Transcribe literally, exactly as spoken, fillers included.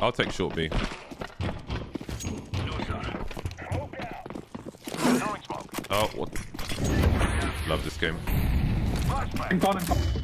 I'll take short B. Oh, what? Love this game. I'm gone, I'm gone.